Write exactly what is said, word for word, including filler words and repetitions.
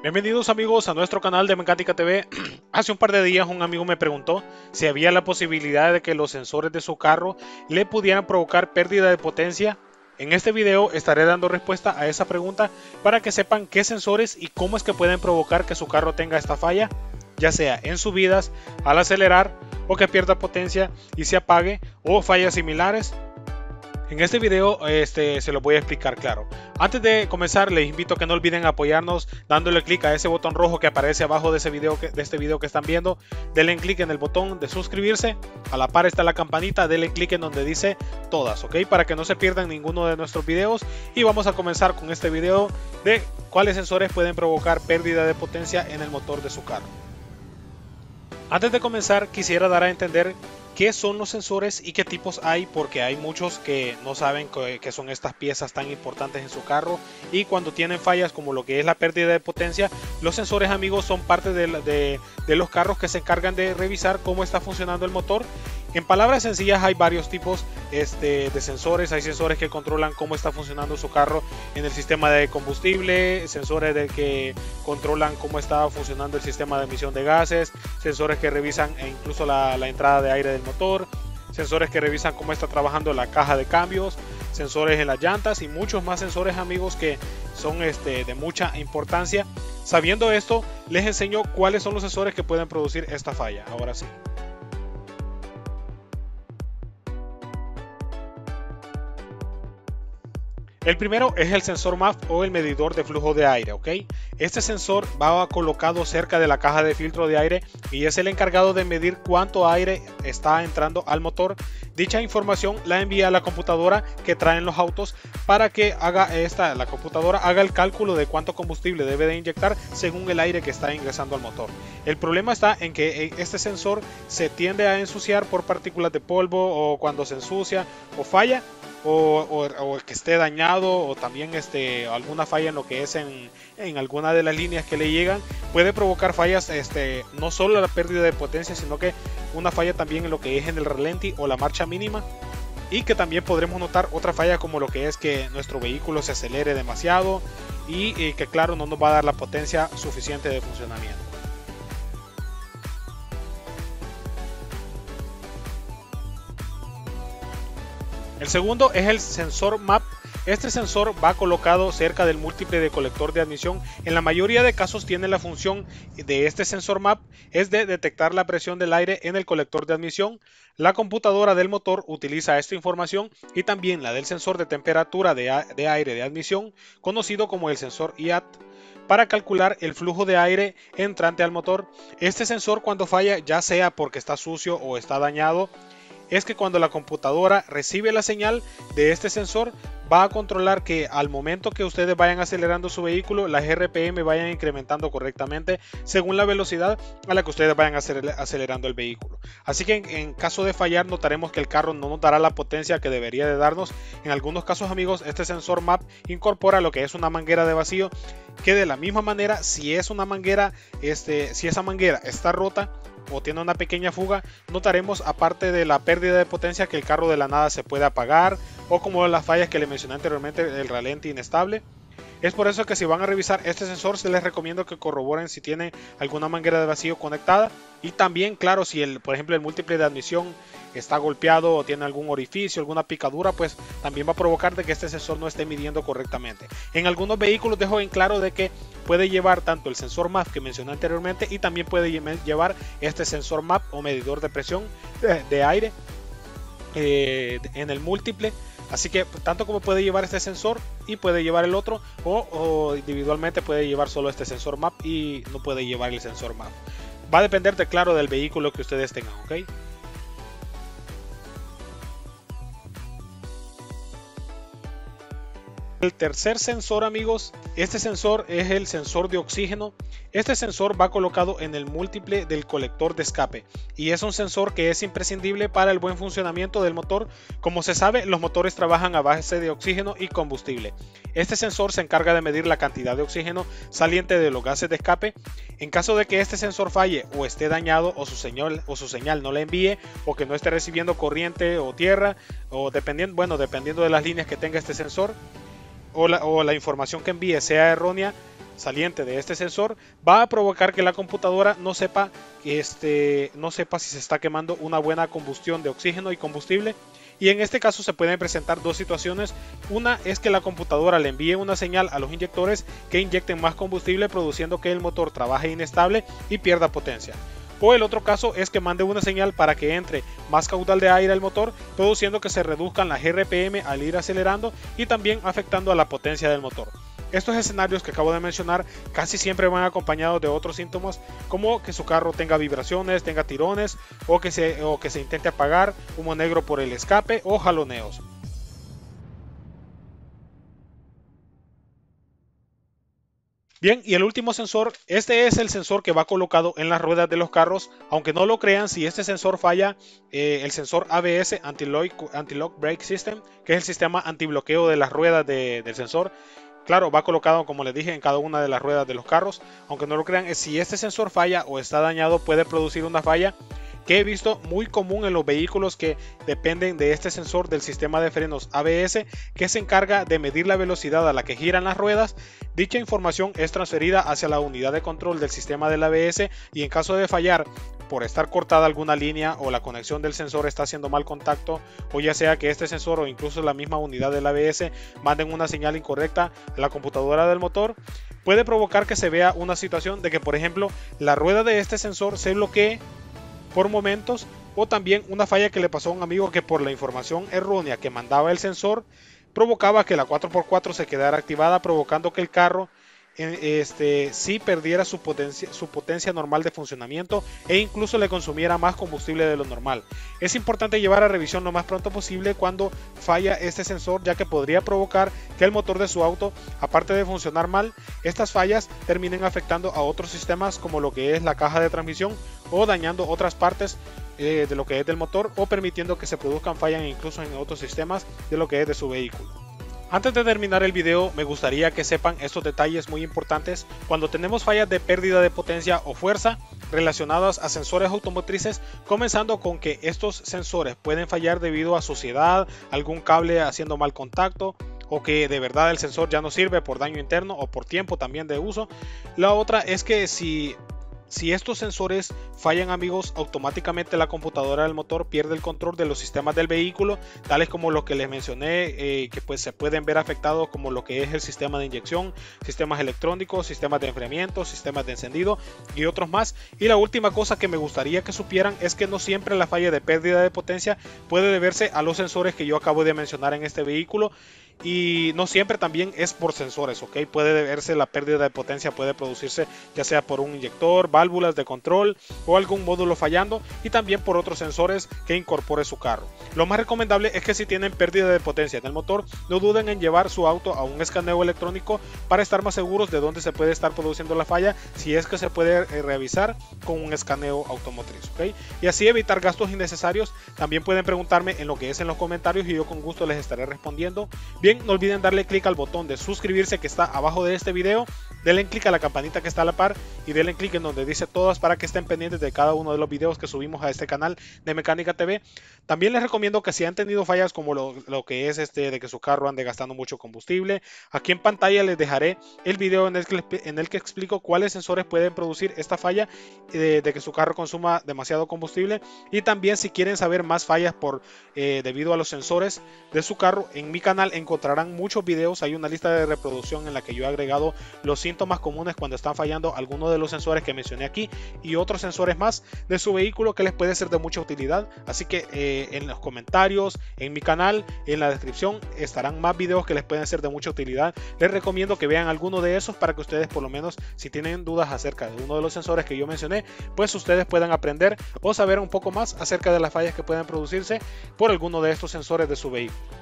Bienvenidos amigos a nuestro canal de Mecánica T V. Hace un par de días un amigo me preguntó si había la posibilidad de que los sensores de su carro le pudieran provocar pérdida de potencia. En este video estaré dando respuesta a esa pregunta para que sepan qué sensores y cómo es que pueden provocar que su carro tenga esta falla, ya sea en subidas, al acelerar o que pierda potencia y se apague, o fallas similares. En este video este, se lo voy a explicar claro. Antes de comenzar les invito a que no olviden apoyarnos dándole clic a ese botón rojo que aparece abajo de, ese video que, de este video que están viendo. Denle clic en el botón de suscribirse. A la par está la campanita, denle clic en donde dice todas, ¿ok? Para que no se pierdan ninguno de nuestros videos. Y vamos a comenzar con este video de cuáles sensores pueden provocar pérdida de potencia en el motor de su carro. Antes de comenzar quisiera dar a entender qué son los sensores y qué tipos hay, porque hay muchos que no saben qué son estas piezas tan importantes en su carro, y cuando tienen fallas como lo que es la pérdida de potencia, los sensores amigos son parte de, de, de los carros que se encargan de revisar cómo está funcionando el motor. En palabras sencillas, hay varios tipos este, de sensores. Hay sensores que controlan cómo está funcionando su carro en el sistema de combustible, sensores de que controlan cómo está funcionando el sistema de emisión de gases, sensores que revisan e incluso la, la entrada de aire del motor, sensores que revisan cómo está trabajando la caja de cambios, sensores en las llantas y muchos más sensores amigos que son este, de mucha importancia. Sabiendo esto, les enseño cuáles son los sensores que pueden producir esta falla. Ahora sí. El primero es el sensor M A F o el medidor de flujo de aire, ¿ok? Este sensor va colocado cerca de la caja de filtro de aire y es el encargado de medir cuánto aire está entrando al motor. Dicha información la envía a la computadora que traen los autos para que haga esta, la computadora haga el cálculo de cuánto combustible debe de inyectar según el aire que está ingresando al motor. El problema está en que este sensor se tiende a ensuciar por partículas de polvo, o cuando se ensucia o falla, O, o, o que esté dañado, o también este, alguna falla en lo que es en, en alguna de las líneas que le llegan, puede provocar fallas, este, no solo la pérdida de potencia, sino que una falla también en lo que es en el ralentí o la marcha mínima, y que también podremos notar otra falla como lo que es que nuestro vehículo se acelere demasiado y, y que claro no nos va a dar la potencia suficiente de funcionamiento. El segundo es el sensor M A P. Este sensor va colocado cerca del múltiple de colector de admisión. En la mayoría de casos tiene la función de este sensor M A P es de detectar la presión del aire en el colector de admisión. La computadora del motor utiliza esta información y también la del sensor de temperatura de, de aire de admisión, conocido como el sensor I A T, para calcular el flujo de aire entrante al motor. Este sensor, cuando falla, ya sea porque está sucio o está dañado, es que cuando la computadora recibe la señal de este sensor, va a controlar que al momento que ustedes vayan acelerando su vehículo, las R P M vayan incrementando correctamente según la velocidad a la que ustedes vayan acelerando el vehículo. Así que en, en caso de fallar, notaremos que el carro no nos dará la potencia que debería de darnos. En algunos casos amigos, este sensor M A P incorpora lo que es una manguera de vacío, que de la misma manera, si es una manguera, este, si esa manguera está rota o tiene una pequeña fuga, notaremos, aparte de la pérdida de potencia, que el carro de la nada se puede apagar, o como las fallas que le mencioné anteriormente, el ralentí inestable. Es por eso que si van a revisar este sensor, se les recomiendo que corroboren si tiene alguna manguera de vacío conectada, y también claro, si el, por ejemplo el múltiple de admisión está golpeado o tiene algún orificio, alguna picadura, pues también va a provocar de que este sensor no esté midiendo correctamente. En algunos vehículos dejo en claro de que puede llevar tanto el sensor M A F que mencioné anteriormente, y también puede llevar este sensor M A P o medidor de presión de, de aire eh, en el múltiple. Así que tanto como puede llevar este sensor y puede llevar el otro, o, o individualmente puede llevar solo este sensor M A P y no puede llevar el sensor M A P. Va a depender de claro del vehículo que ustedes tengan, ¿ok? El tercer sensor amigos, este sensor es el sensor de oxígeno. Este sensor va colocado en el múltiple del colector de escape y es un sensor que es imprescindible para el buen funcionamiento del motor. Como se sabe, los motores trabajan a base de oxígeno y combustible. Este sensor se encarga de medir la cantidad de oxígeno saliente de los gases de escape. En caso de que este sensor falle o esté dañado, o su señal, o su señal no le envíe, o que no esté recibiendo corriente o tierra, o dependiendo, bueno, dependiendo de las líneas que tenga este sensor, o la, o la información que envíe sea errónea, saliente de este sensor va a provocar que la computadora no sepa, este, no sepa si se está quemando una buena combustión de oxígeno y combustible. Y en este caso se pueden presentar dos situaciones. Una es que la computadora le envíe una señal a los inyectores que inyecten más combustible, produciendo que el motor trabaje inestable y pierda potencia. O el otro caso es que mande una señal para que entre más caudal de aire al motor, produciendo que se reduzcan las R P M al ir acelerando y también afectando a la potencia del motor. Estos escenarios que acabo de mencionar casi siempre van acompañados de otros síntomas, como que su carro tenga vibraciones, tenga tirones, o que se, o que se intente apagar, humo negro por el escape o jaloneos. Bien, y el último sensor, este es el sensor que va colocado en las ruedas de los carros. Aunque no lo crean, si este sensor falla, eh, el sensor A B S, Anti-Lock, Anti-Lock Brake System, que es el sistema antibloqueo de las ruedas de, del sensor, claro, va colocado, como les dije, en cada una de las ruedas de los carros. Aunque no lo crean, si este sensor falla o está dañado, puede producir una falla que he visto muy común en los vehículos que dependen de este sensor del sistema de frenos A B S, que se encarga de medir la velocidad a la que giran las ruedas. Dicha información es transferida hacia la unidad de control del sistema del A B S, y en caso de fallar por estar cortada alguna línea o la conexión del sensor está haciendo mal contacto, o ya sea que este sensor o incluso la misma unidad del A B S manden una señal incorrecta a la computadora del motor, puede provocar que se vea una situación de que, por ejemplo, la rueda de este sensor se bloquee por momentos, o también una falla que le pasó a un amigo que por la información errónea que mandaba el sensor provocaba que la cuatro por cuatro se quedara activada, provocando que el carro este, sí perdiera su potencia, su potencia normal de funcionamiento, e incluso le consumiera más combustible de lo normal. Es importante llevar a revisión lo más pronto posible cuando falla este sensor, ya que podría provocar que el motor de su auto, aparte de funcionar mal, estas fallas terminen afectando a otros sistemas como lo que es la caja de transmisión, o dañando otras partes eh, de lo que es del motor, o permitiendo que se produzcan fallas incluso en otros sistemas de lo que es de su vehículo. Antes de terminar el video, me gustaría que sepan estos detalles muy importantes. Cuando tenemos fallas de pérdida de potencia o fuerza relacionadas a sensores automotrices, comenzando con que estos sensores pueden fallar debido a suciedad, algún cable haciendo mal contacto, o que de verdad el sensor ya no sirve por daño interno o por tiempo también de uso. La otra es que si Si estos sensores fallan, amigos, automáticamente la computadora del motor pierde el control de los sistemas del vehículo, tales como los que les mencioné, eh, que pues se pueden ver afectados, como lo que es el sistema de inyección, sistemas electrónicos, sistemas de enfriamiento, sistemas de encendido y otros más. Y la última cosa que me gustaría que supieran es que no siempre la falla de pérdida de potencia puede deberse a los sensores que yo acabo de mencionar en este vehículo, y no siempre también es por sensores, ¿ok? Puede deberse la pérdida de potencia, puede producirse ya sea por un inyector, válvulas de control o algún módulo fallando, y también por otros sensores que incorpore su carro. Lo más recomendable es que si tienen pérdida de potencia en el motor, no duden en llevar su auto a un escaneo electrónico para estar más seguros de dónde se puede estar produciendo la falla, si es que se puede revisar con un escaneo automotriz, ¿ok? Y así evitar gastos innecesarios. También pueden preguntarme en lo que es en los comentarios y yo con gusto les estaré respondiendo. Bien, no olviden darle clic al botón de suscribirse que está abajo de este video, denle clic a la campanita que está a la par y denle clic en donde dice todas para que estén pendientes de cada uno de los videos que subimos a este canal de Mecánica T V. También les recomiendo que si han tenido fallas como lo, lo que es este de que su carro ande gastando mucho combustible, aquí en pantalla les dejaré el video en el que, en el que explico cuáles sensores pueden producir esta falla de, de que su carro consuma demasiado combustible. Y también si quieren saber más fallas por eh, debido a los sensores de su carro, en mi canal encontrarán muchos videos. Hay una lista de reproducción en la que yo he agregado los síntomas comunes cuando están fallando algunos de los sensores que mencioné aquí y otros sensores más de su vehículo que les puede ser de mucha utilidad. Así que eh, en los comentarios, en mi canal, en la descripción estarán más videos que les pueden ser de mucha utilidad. Les recomiendo que vean alguno de esos para que ustedes, por lo menos si tienen dudas acerca de uno de los sensores que yo mencioné, pues ustedes puedan aprender o saber un poco más acerca de las fallas que pueden producirse por alguno de estos sensores de su vehículo.